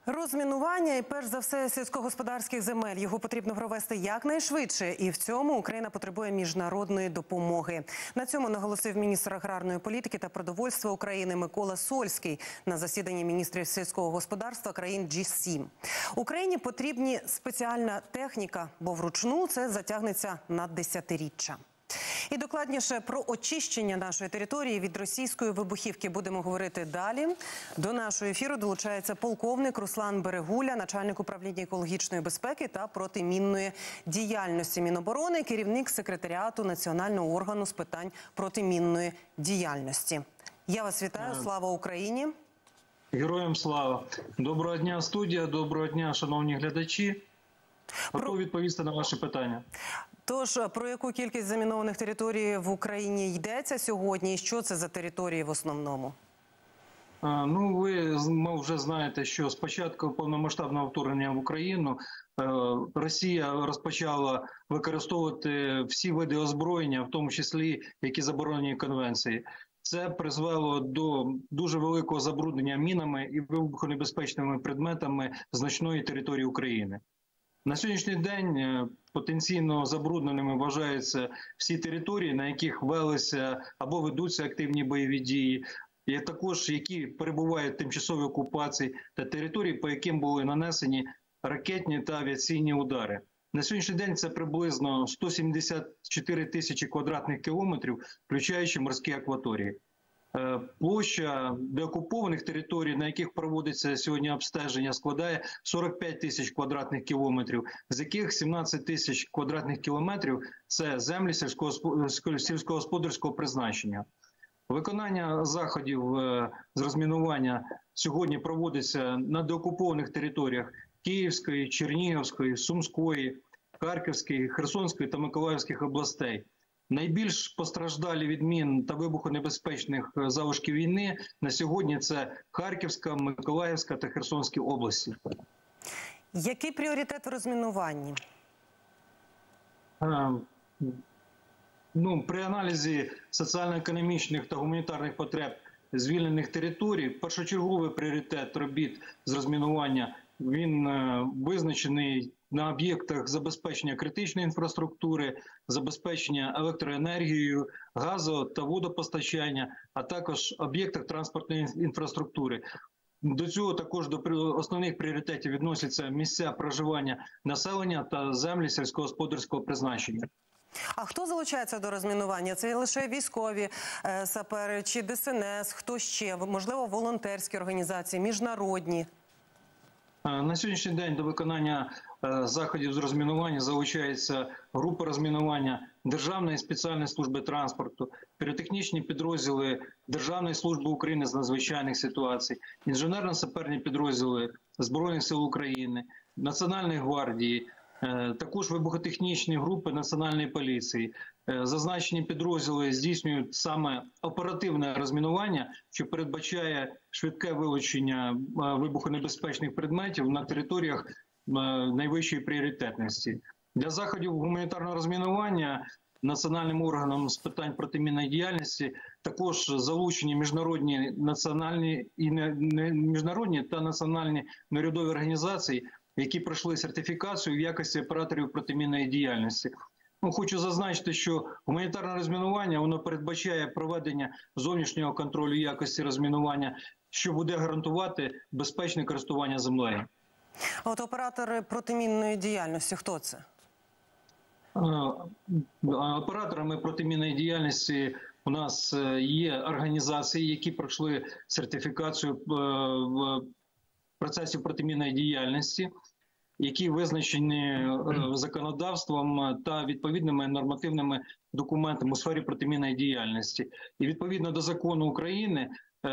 Розмінування і, перш за все, сільськогосподарських земель. Його потрібно провести якнайшвидше. І в цьому Україна потребує міжнародної допомоги. На цьому наголосив міністр аграрної політики та продовольства України Микола Сольський на засіданні міністрів сільського господарства країн G7. Україні потрібна спеціальна техніка, бо вручну це затягнеться на десятиріччя. І докладніше про очищення нашої території від російської вибухівки будемо говорити далі. До нашого ефіру долучається полковник Руслан Берегуля, начальник управління екологічної безпеки та протимінної діяльності Міноборони, керівник секретаріату Національного органу з питань протимінної діяльності. Я вас вітаю. Слава Україні! Героям слава! Доброго дня, студія! Доброго дня, шановні глядачі! Готовий відповісти на ваші питання. Тож, про яку кількість замінованих територій в Україні йдеться сьогодні і що це за території в основному? Ну, ви вже знаєте, що з початку повномасштабного вторгнення в Україну Росія розпочала використовувати всі види озброєння, в тому числі, які заборонені конвенції. Це призвело до дуже великого забруднення мінами і вибухонебезпечними предметами значної території України. На сьогоднішній день потенційно забрудненими вважаються всі території, на яких велися або ведуться активні бойові дії, і також які перебувають в тимчасовій окупації, та території, по яким були нанесені ракетні та авіаційні удари. На сьогоднішній день це приблизно 174 тисячі квадратних кілометрів, включаючи морські акваторії. Площа деокупованих територій, на яких проводиться сьогодні обстеження, складає 45 тисяч квадратних кілометрів, з яких 17 тисяч квадратних кілометрів – це землі сільськогосподарського призначення. Виконання заходів з розмінування сьогодні проводиться на деокупованих територіях Київської, Чернігівської, Сумської, Харківської, Херсонської та Миколаївських областей. Найбільш постраждалі від мін та вибухонебезпечних залишків війни на сьогодні – це Харківська, Миколаївська та Херсонські області. Який пріоритет в розмінуванні? При аналізі соціально-економічних та гуманітарних потреб звільнених територій першочерговий пріоритет робіт з розмінування він визначений на об'єктах забезпечення критичної інфраструктури, забезпечення електроенергією, газу та водопостачання, а також об'єктах транспортної інфраструктури. До цього також до основних пріоритетів відносяться місця проживання населення та землі сільськогосподарського призначення. А хто залучається до розмінування? Це лише військові сапери чи ДСНС? Хто ще? Можливо, волонтерські організації, міжнародні? На сьогоднішній день до виконання заходів з розмінування залучається група розмінування Державної спеціальної служби транспорту, піротехнічні підрозділи Державної служби України з надзвичайних ситуацій, інженерно-саперні підрозділи Збройних сил України, Національної гвардії, також вибухотехнічні групи Національної поліції. Зазначені підрозділи здійснюють саме оперативне розмінування, що передбачає швидке вилучення вибухонебезпечних предметів на територіях найвищої пріоритетності. Для заходів гуманітарного розмінування Національним органом з питань протимінної діяльності також залучені міжнародні та національні неурядові організації, які пройшли сертифікацію в якості операторів протимінної діяльності. Хочу зазначити, що гуманітарне розмінування воно передбачає проведення зовнішнього контролю якості розмінування, що буде гарантувати безпечне користування землею. От оператори протимінної діяльності, хто це? Операторами протимінної діяльності у нас є організації, які пройшли сертифікацію в процесі протимінної діяльності, які визначені законодавством та відповідними нормативними документами у сфері протимінної діяльності. І відповідно до закону України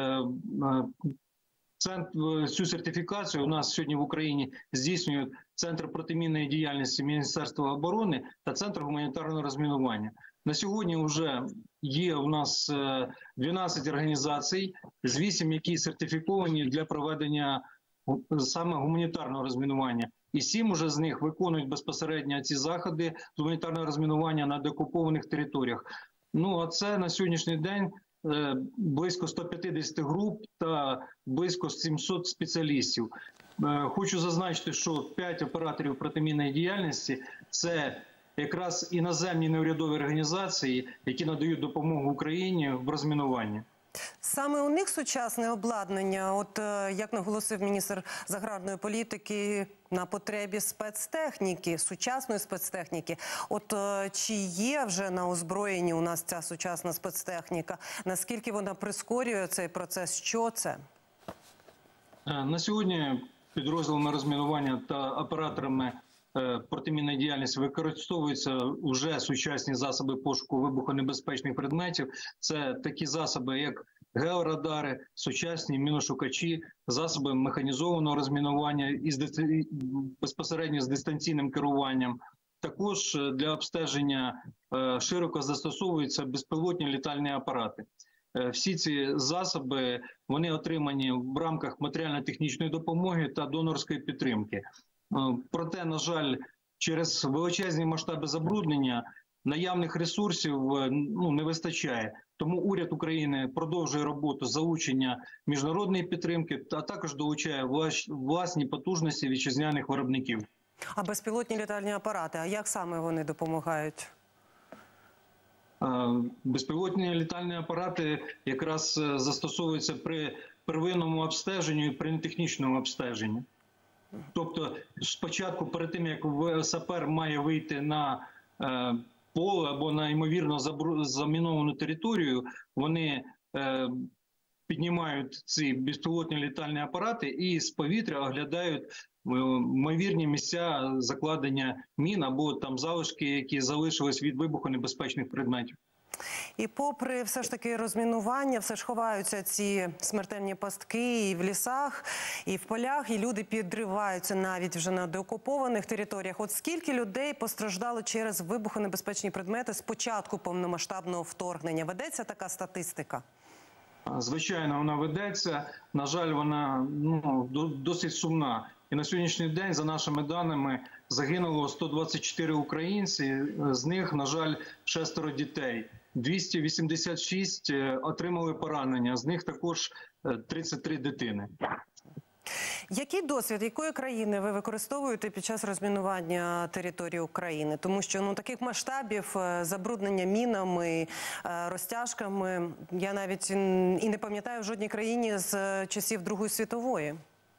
цю сертифікацію у нас сьогодні в Україні здійснюють Центр протимінної діяльності Міністерства оборони та Центр гуманітарного розмінування. На сьогодні вже є у нас 12 організацій, з 8 які сертифіковані для проведення саме гуманітарного розмінування. І 7 уже з них виконують безпосередньо ці заходи з гуманітарного розмінування на деокупованих територіях. А це на сьогоднішній день близько 150 груп та близько 700 спеціалістів. Хочу зазначити, що 5 операторів протимінної діяльності – це якраз іноземні неурядові організації, які надають допомогу Україні в розмінуванні. Саме у них сучасне обладнання, от як наголосив міністр з аграрної політики, на потребі спецтехніки, сучасної спецтехніки. От чи є вже на озброєнні у нас ця сучасна спецтехніка? Наскільки вона прискорює цей процес? Що це? На сьогодні підрозділами розмінування та операторами протимінної діяльності використовуються вже сучасні засоби пошуку вибухонебезпечних предметів. Це такі засоби, як георадари, сучасні міношукачі, засоби механізованого розмінування безпосередньо з дистанційним керуванням. Також для обстеження широко застосовуються безпілотні літальні апарати. Всі ці засоби, вони отримані в рамках матеріально-технічної допомоги та донорської підтримки. Проте, на жаль, через величезні масштаби забруднення наявних ресурсів не вистачає. Тому уряд України продовжує роботу з залучення міжнародної підтримки, а також долучає власні потужності вітчизняних виробників. А безпілотні літальні апарати, а як саме вони допомагають? Безпілотні літальні апарати якраз застосовуються при первинному обстеженні і при нетехнічному обстеженні. Тобто спочатку, перед тим, як сапер має вийти на поле або на ймовірно заміновану територію, вони піднімають ці безпілотні літальні апарати і з повітря оглядають ймовірні місця закладення мін або там залишки, які залишились від вибухонебезпечних предметів. І попри все ж таки розмінування, все ж ховаються ці смертельні пастки і в лісах, і в полях, і люди підриваються навіть вже на деокупованих територіях. От скільки людей постраждало через вибухонебезпечні предмети з початку повномасштабного вторгнення? Ведеться така статистика? Звичайно, вона ведеться. На жаль, вона досить сумна. І на сьогоднішній день, за нашими даними, загинуло 124 українці, з них, на жаль, 6 дітей. 286 отримали поранення, з них також 33 дитини. Який досвід, якої країни ви використовуєте під час розмінування території України? Тому що таких масштабів забруднення мінами, розтяжками я навіть і не пам'ятаю в жодній країні з часів Другої світової.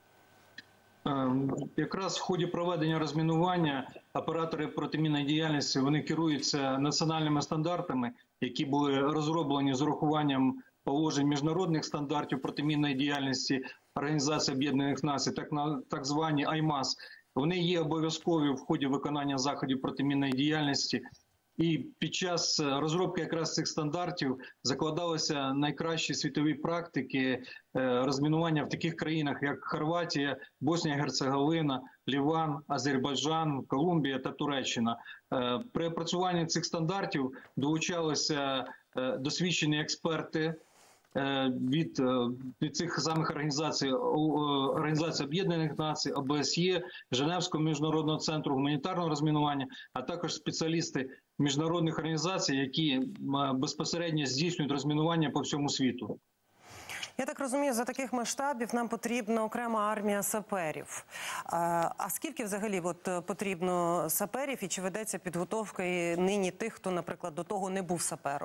Якраз в ході проведення розмінування оператори протимінної діяльності, вони керуються національними стандартами, які були розроблені з урахуванням положень міжнародних стандартів протимінної діяльності Організації Об'єднаних Націй, так звані АЙМАС. Вони є обов'язкові в ході виконання заходів протимінної діяльності. І під час розробки якраз цих стандартів закладалися найкращі світові практики розмінування в таких країнах, як Хорватія, Боснія, Герцеговина, Ліван, Азербайджан, Колумбія та Туреччина. При опрацюванні цих стандартів долучалися досвідчені експерти від цих самих організацій, Організації Об'єднаних Націй, ОБСЄ, Женевського міжнародного центру гуманітарного розмінування, а також спеціалісти міжнародних організацій, які безпосередньо здійснюють розмінування по всьому світу. Я так розумію, за таких масштабів нам потрібна окрема армія саперів. А скільки взагалі потрібно саперів і чи ведеться підготовка нині тих, хто, наприклад, до того не був сапером?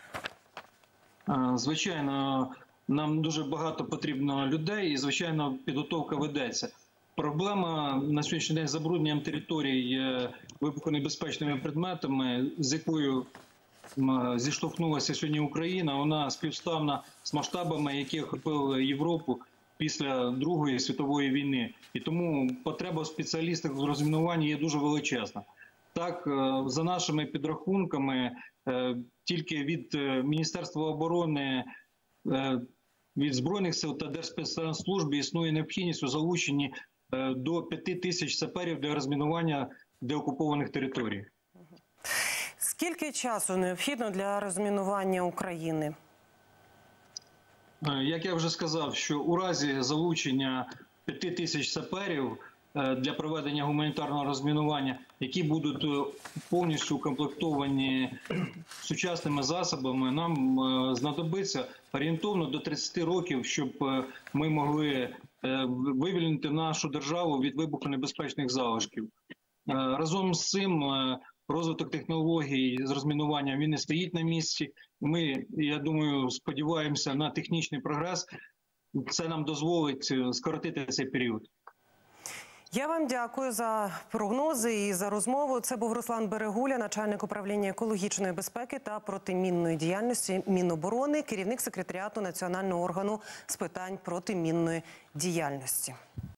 Звичайно, нам дуже багато потрібно людей і, звичайно, підготовка ведеться. Проблема на сьогоднішній день з забрудненням територій вибухонебезпечними предметами, з якою зіштовхнулася сьогодні Україна, вона співставна з масштабами, які охопили Європу після Другої світової війни. І тому потреба в спеціалістах з розмінування є дуже величезна. Так, за нашими підрахунками, тільки від Міністерства оборони, від Збройних сил та Держспецслужби існує необхідність у залученні до 5 тисяч саперів для розмінування деокупованих територій. Скільки часу необхідно для розмінування України? Як я вже сказав, що у разі залучення 5 тисяч саперів для проведення гуманітарного розмінування, які будуть повністю укомплектовані сучасними засобами, нам знадобиться орієнтовно до 30 років, щоб ми могли вивільнити нашу державу від вибухонебезпечних залишків. Разом з цим розвиток технологій з розмінування, він не стоїть на місці. Ми, я думаю, сподіваємося на технічний прогрес. Це нам дозволить скоротити цей період. Я вам дякую за прогнози і за розмову. Це був Руслан Берегуля, начальник управління екологічної безпеки та протимінної діяльності Міноборони, керівник секретаріату Національного органу з питань протимінної діяльності.